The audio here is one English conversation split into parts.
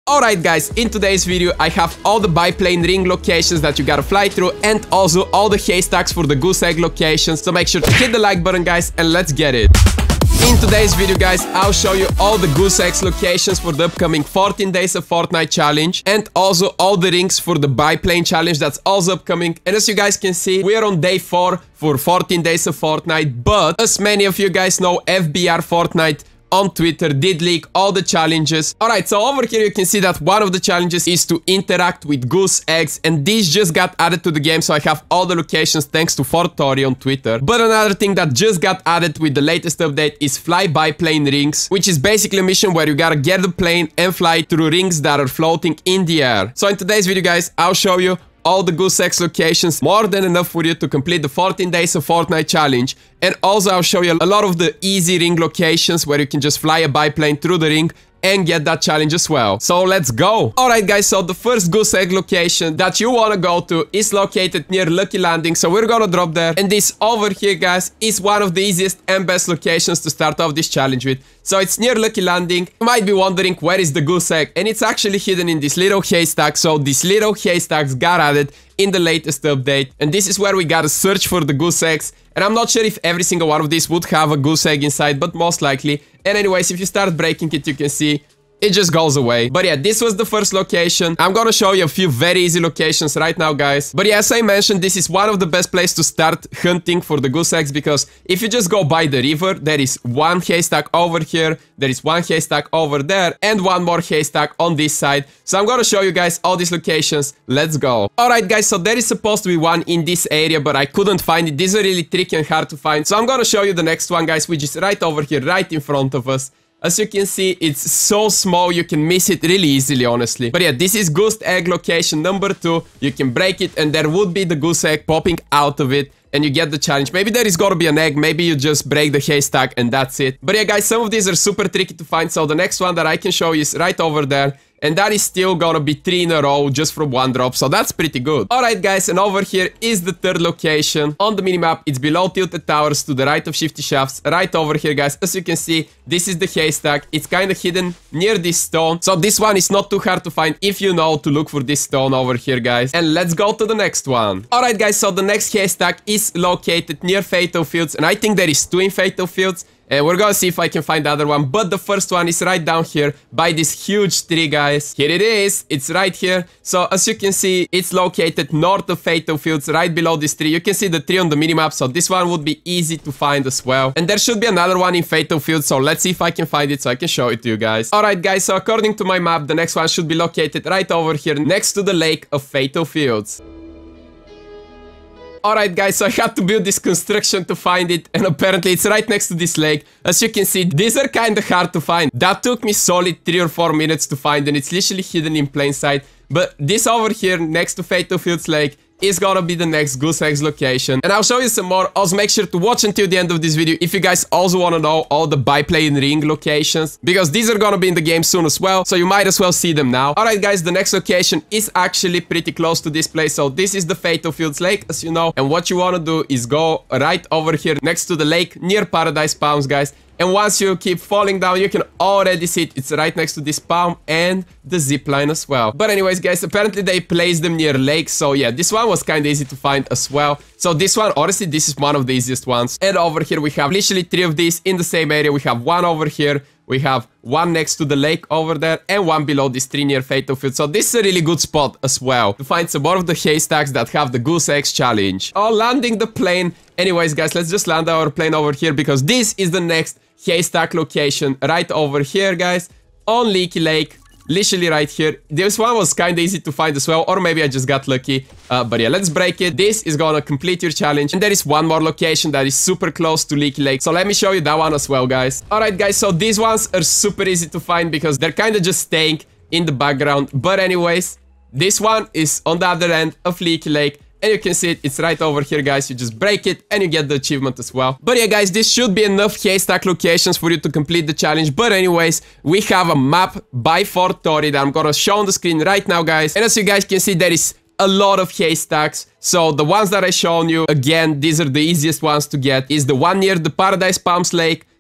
Alright guys, in today's video I have all the biplane ring locations that you gotta fly through and also all the haystacks for the goose egg locations. So make sure to hit the like button guys and let's get it. In today's video guys, I'll show you all the goose eggs locations for the upcoming 14 days of Fortnite challenge and also all the rings for the biplane challenge that's also upcoming. And as you guys can see, we are on day 4 for 14 days of Fortnite, but as many of you guys know, FBR Fortnite on Twitter did leak all the challenges. Alright, so over here you can see that one of the challenges is to interact with goose eggs, and these just got added to the game, so I have all the locations thanks to Fortori on Twitter. But another thing that just got added with the latest update is fly biplane rings, which is basically a mission where you gotta get the plane and fly through rings that are floating in the air. So in today's video guys, I'll show you all the goose eggs locations, more than enough for you to complete the 14 days of Fortnite challenge. And also I'll show you a lot of the easy ring locations where you can just fly a biplane through the ring and get that challenge as well. So let's go. Alright guys, so the first goose egg location that you want to go to is located near Lucky Landing, so we're gonna drop there. And this over here guys is one of the easiest and best locations to start off this challenge with. So it's near Lucky Landing. You might be wondering where is the goose egg, and it's actually hidden in this little haystack. So these little haystacks got added in the latest update, and this is where we gotta search for the goose eggs. And I'm not sure if every single one of these would have a goose egg inside, but most likely. And anyways, if you start breaking it, you can see it just goes away. But yeah, this was the first location. I'm gonna show you a few very easy locations right now, guys. But yeah, as I mentioned, this is one of the best places to start hunting for the goose eggs, because if you just go by the river, there is one haystack over here, there is one haystack over there, and one more haystack on this side. So I'm gonna show you guys all these locations. Let's go. Alright guys, so there is supposed to be one in this area, but I couldn't find it. These are really tricky and hard to find. So I'm gonna show you the next one, guys, which is right over here, right in front of us. As you can see, it's so small, you can miss it really easily, honestly. But yeah, this is goose egg location number 2. You can break it and there would be the goose egg popping out of it, and you get the challenge. Maybe there is gonna be an egg, maybe you just break the haystack and that's it. But yeah guys, some of these are super tricky to find, so the next one that I can show you is right over there. And that is still gonna be 3 in a row just from one drop, so that's pretty good. Alright guys, and over here is the third location on the minimap. It's below Tilted Towers to the right of Shifty Shafts. Right over here guys, as you can see, this is the haystack. It's kinda hidden near this stone, so this one is not too hard to find if you know to look for this stone over here guys. And let's go to the next one. Alright guys, so the next haystack is located near Fatal Fields, and I think there is 2 in Fatal Fields. And we're gonna see if I can find the other one, but the first one is right down here by this huge tree, guys. Here it is, it's right here. So as you can see, it's located north of Fatal Fields, right below this tree. You can see the tree on the minimap, so this one would be easy to find as well. And there should be another one in Fatal Fields, so let's see if I can find it so I can show it to you guys. Alright guys, so according to my map, the next one should be located right over here next to the lake of Fatal Fields. Alright guys, so I had to build this construction to find it, and apparently it's right next to this lake. As you can see, these are kinda hard to find. That took me solid 3 or 4 minutes to find, and it's literally hidden in plain sight. But this over here next to Fatal Fields Lake is gonna be the next goose eggs location, and I'll show you some more. Also make sure to watch until the end of this video if you guys also want to know all the biplane ring locations, because these are gonna be in the game soon as well, so you might as well see them now. Alright guys, the next location is actually pretty close to this place. So this is the Fatal Fields Lake, as you know, and what you want to do is go right over here next to the lake near Paradise Palms, guys. And once you keep falling down, you can already see it. It's right next to this palm and the zip line as well. But anyways, guys, apparently they placed them near lakes. So yeah, this one was kind of easy to find as well. So this one, honestly, this is one of the easiest ones. And over here, we have literally 3 of these in the same area. We have one over here. We have one next to the lake over there, and one below this tree near Fatal Field. So this is a really good spot as well to find some more of the haystacks that have the goose eggs challenge. Oh, landing the plane. Anyways, guys, let's just land our plane over here, because this is the next haystack location right over here, guys, on Leaky Lake. Literally right here. This one was kind of easy to find as well, or maybe I just got lucky. But yeah, let's break it. This is gonna complete your challenge. And there is one more location that is super close to Leaky Lake, so let me show you that one as well, guys. Alright guys, so these ones are super easy to find because they're kind of just staying in the background. But anyways, this one is on the other end of Leaky Lake. And you can see it, it's right over here, guys. You just break it and you get the achievement as well. But yeah, guys, this should be enough haystack locations for you to complete the challenge. But anyways, we have a map by Fortori that I'm gonna show on the screen right now, guys. And as you guys can see, there is a lot of haystacks. So the ones that I shown you, again, these are the easiest ones to get. Is the one near the Paradise Palms Lake,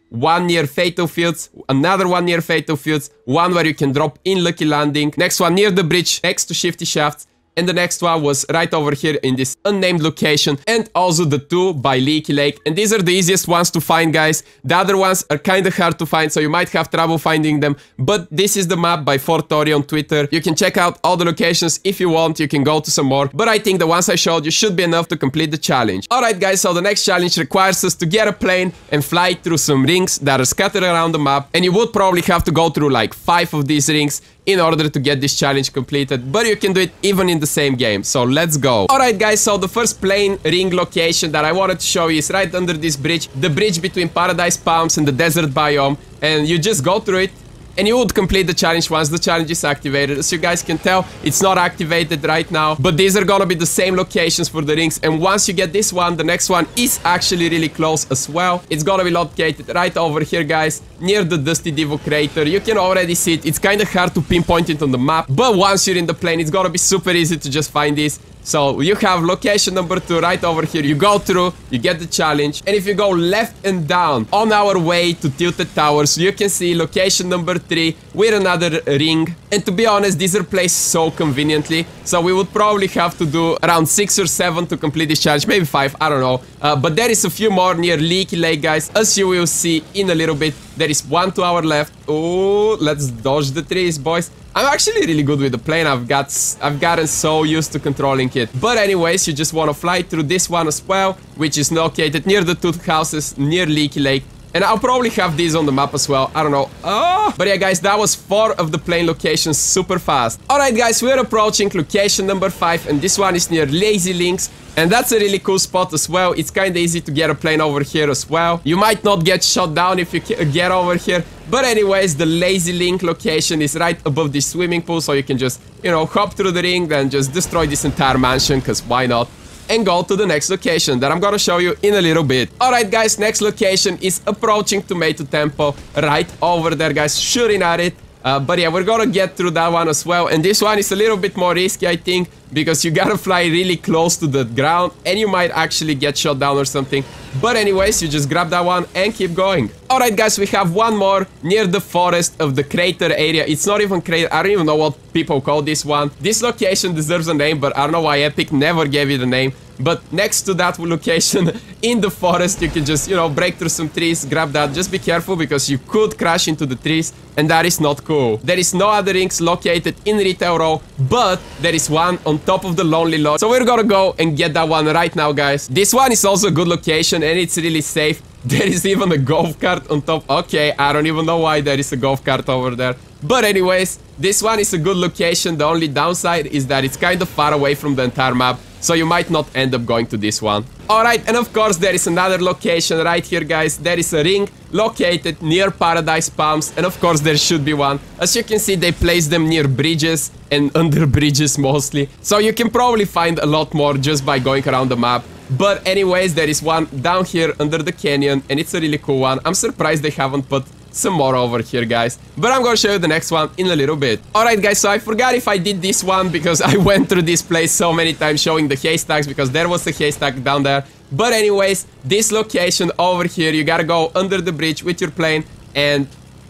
one near Fatal Fields, another one near Fatal Fields, one where you can drop in Lucky Landing, next one near the bridge next to Shifty Shafts, and the next one was right over here in this unnamed location, and also the two by Leaky Lake. And these are the easiest ones to find, guys. The other ones are kind of hard to find, so you might have trouble finding them. But this is the map by Fortori on Twitter. You can check out all the locations if you want. You can go to some more. But I think the ones I showed you should be enough to complete the challenge. Alright, guys, so the next challenge requires us to get a plane and fly through some rings that are scattered around the map. And you would probably have to go through like 5 of these rings in order to get this challenge completed, but you can do it even in the same game, so let's go. Alright, guys, so the first plane ring location that I wanted to show you is right under this bridge, the bridge between Paradise Palms and the desert biome, and you just go through it and you would complete the challenge once the challenge is activated. As you guys can tell, it's not activated right now, but these are gonna be the same locations for the rings, and once you get this one, the next one is actually really close as well. It's gonna be located right over here, guys, near the Dusty Devo crater. You can already see it. It's kind of hard to pinpoint it on the map, but once you're in the plane, it's gonna be super easy to just find this. So you have location number 2 right over here. You go through, you get the challenge, and if you go left and down on our way to Tilted Towers, you can see location number 3 with another ring. And to be honest, these are placed so conveniently, so we would probably have to do around 6 or 7 to complete this challenge, maybe 5, I don't know. But there is a few more near Leaky Lake, guys, as you will see in a little bit. There is one to our left. Oh, let's dodge the trees, boys. I'm actually really good with the plane. I've gotten so used to controlling it. But anyways, you just want to fly through this one as well, which is located near the two houses near Leaky Lake. And I'll probably have these on the map as well. I don't know. Oh! But yeah, guys, that was 4 of the plane locations super fast. Alright, guys, we're approaching location number 5. And this one is near Lazy Links. And that's a really cool spot as well. It's kind of easy to get a plane over here as well. You might not get shot down if you get over here. But anyways, the Lazy Link location is right above this swimming pool. So you can just, you know, hop through the ring, then just destroy this entire mansion, because why not? And go to the next location that I'm gonna show you in a little bit. Alright, guys, next location is approaching Tomato Temple, right over there, guys, shooting at it. But yeah, we're gonna get through that one as well. And this one is a little bit more risky, I think, because you gotta fly really close to the ground and you might actually get shot down or something. But anyways, you just grab that one and keep going. Alright, guys, we have one more near the forest of the crater area. It's not even crater, I don't even know what people call this one. This location deserves a name, but I don't know why Epic never gave it a name. But next to that location in the forest, you can just, you know, break through some trees, grab that. Just be careful because you could crash into the trees, and that is not cool. There is no other rings located in Retail Row, but there is one on top of the Lonely Lodge. So we're gonna go and get that one right now, guys. This one is also a good location and it's really safe. There is even a golf cart on top. Okay, I don't even know why there is a golf cart over there. But anyways, this one is a good location. The only downside is that it's kind of far away from the entire map, so you might not end up going to this one. Alright, and of course there is another location right here, guys. There is a ring located near Paradise Palms, and of course there should be one. As you can see, they place them near bridges and under bridges mostly, so you can probably find a lot more just by going around the map. But anyways, there is one down here under the canyon, and it's a really cool one. I'm surprised they haven't put some more over here, guys, but I'm gonna show you the next one in a little bit. Alright, guys, so I forgot if I did this one because I went through this place so many times showing the haystacks, because there was a haystack down there. But anyways, this location over here, you gotta go under the bridge with your plane. And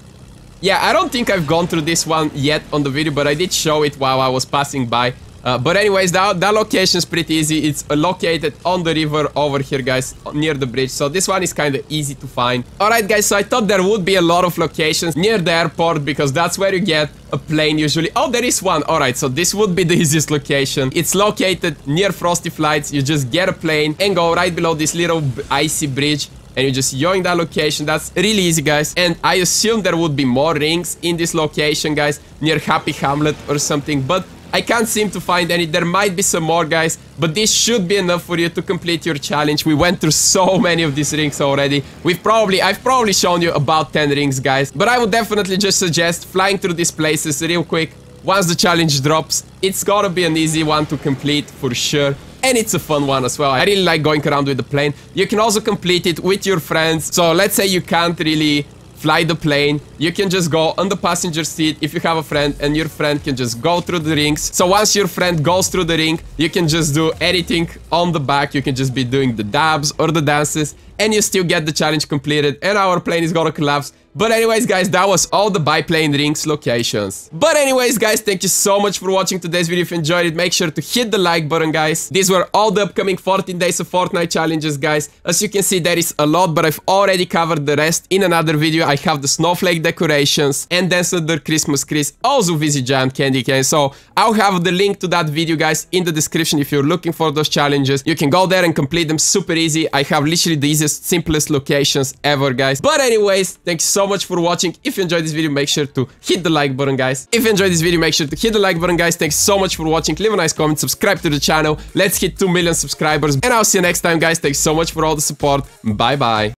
yeah, I don't think I've gone through this one yet on the video, but I did show it while I was passing by. But anyways, that location is pretty easy. It's located on the river over here, guys, near the bridge. So this one is kind of easy to find. Alright, guys, so I thought there would be a lot of locations near the airport, because that's where you get a plane usually. Oh, there is one. Alright, so this would be the easiest location. It's located near Frosty Flights. You just get a plane and go right below this little icy bridge, and you just yoink that location. That's really easy, guys. And I assume there would be more rings in this location, guys, near Happy Hamlet or something, but I can't seem to find any. There might be some more, guys, but this should be enough for you to complete your challenge. We went through so many of these rings already. I've probably shown you about 10 rings, guys, but I would definitely just suggest flying through these places real quick. Once the challenge drops, it's gotta be an easy one to complete for sure. And it's a fun one as well. I really like going around with the plane. You can also complete it with your friends. So let's say you can't really fly the plane. You can just go on the passenger seat if you have a friend, and your friend can just go through the rings. So once your friend goes through the ring, you can just do anything on the back. You can just be doing the dabs or the dances, and you still get the challenge completed, and our plane is gonna collapse. But anyways, guys, that was all the biplane rings locations. But anyways, guys, thank you so much for watching today's video. If you enjoyed it, make sure to hit the like button, guys. These were all the upcoming 14 days of Fortnite challenges, guys. As you can see, there is a lot, but I've already covered the rest in another video. I have the snowflake decorations and Dance Under Christmas Chris, also Visit Giant Candy Cane. So I'll have the link to that video, guys, in the description if you're looking for those challenges. You can go there and complete them super easy. I have literally the easiest, simplest locations ever, guys. But anyways, thanks so much for watching. If you enjoyed this video, make sure to hit the like button, guys. If you enjoyed this video, make sure to hit the like button, guys. Thanks so much for watching. Leave a nice comment, subscribe to the channel. Let's hit 2 million subscribers, and I'll see you next time, guys. Thanks so much for all the support. Bye bye.